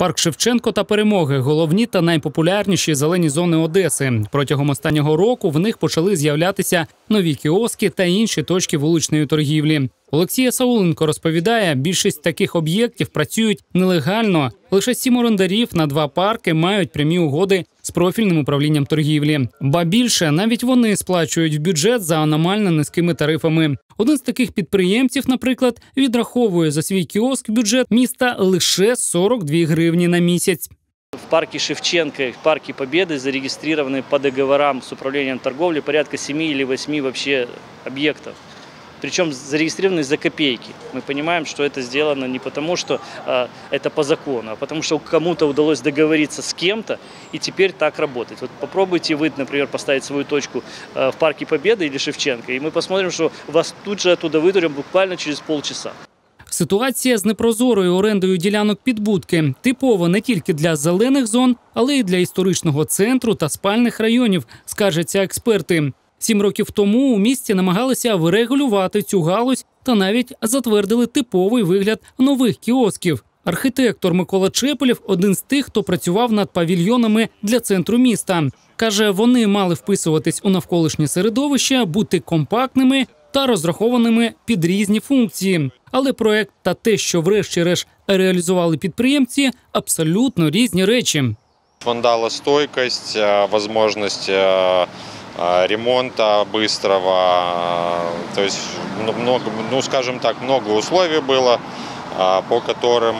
Парк Шевченко та Перемоги – головні та найпопулярніші зелені зони Одеси. Протягом останнього року в них почали з'являтися нові кіоски та інші точки вуличної торгівлі. Олексія Сауленко розповідає, більшість таких об'єктів працюють нелегально. Лише 7 орендарів на 2 парки мають прямі угоди з профільним управлінням торгівлі. Ба більше, навіть вони сплачують в бюджет за аномально низькими тарифами. Один з таких підприємців, наприклад, відраховує за свій кіоск бюджет міста лише 42 гривні на місяць. В парке Шевченко и в парке Победы зарегистрированы по договорам с управлением торговли порядка 7 или 8 вообще объектов. Причем зарегистрированы за копейки. Мы понимаем, что это сделано не потому, что это по закону, а потому что кому-то удалось договориться с кем-то и теперь так работать. Вот попробуйте вы, например, поставить свою точку в парке Победы или Шевченко, и мы посмотрим, что вас тут же оттуда выдурим буквально через полчаса. Ситуація з непрозорою орендою ділянок під будки типова не тільки для зелених зон, але й для історичного центру та спальних районів, скаржаться експерти. 7 років тому у місті намагалися врегулювати цю галузь та навіть затвердили типовий вигляд нових кіосків. Архітектор Микола Чепелєв – один з тих, хто працював над павільйонами для центру міста. Каже, вони мали вписуватись у навколишнє середовище, бути компактними та розрахованими під різні функції. Але проект та те, що врешті-решт реалізували підприємці – абсолютно різні речі. Вандалостойкость, можливість ремонта быстрого, то есть, скажем так, много условий было, по которым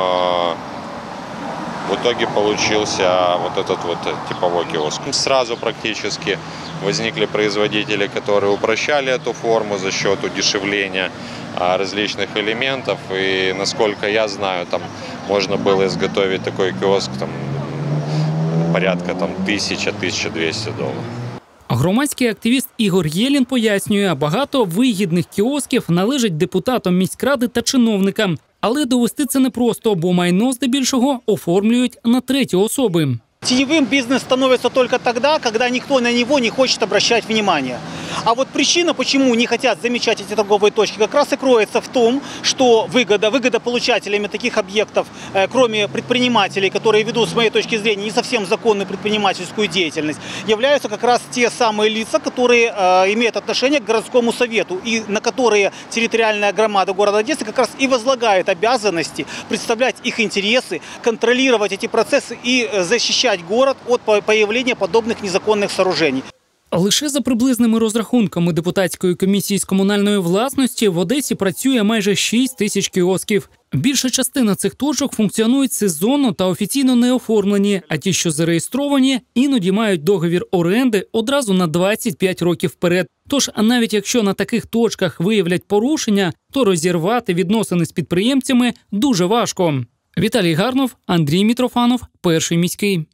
в итоге получился вот этот вот типовой киоск. Сразу практически возникли производители, которые упрощали эту форму за счет удешевления различных элементов. И, насколько я знаю, там можно было изготовить такой киоск порядка $1000–1200. Громадський активіст Ігор Єлін пояснює, багато вигідних кіосків належать депутатам міськради та чиновникам. Але довести це непросто, бо майно здебільшого оформлюють на треті особи. Теневым бизнес становится только тогда, когда никто на него не хочет обращать внимание. А вот причина, почему не хотят замечать эти торговые точки, как раз и кроется в том, что выгодополучателями таких объектов, кроме предпринимателей, которые ведут, с моей точки зрения, не совсем законную предпринимательскую деятельность, являются как раз те самые лица, которые имеют отношение к городскому совету и на которые территориальная громада города Одессы как раз и возлагает обязанности представлять их интересы, контролировать эти процессы и защищать город от появления подобных незаконных сооружений. Лише за приблизними розрахунками депутатської комісії з комунальної власності в Одесі працює майже 6 тисяч кіосків. Більша частина цих точок функціонують сезонно та офіційно не оформлені, а ті, що зареєстровані, іноді мають договір оренди одразу на 25 років вперед. Тож, навіть якщо на таких точках виявлять порушення, то розірвати відносини з підприємцями дуже важко. Віталій Гарнов, Андрій Мітрофанов, Перший міський.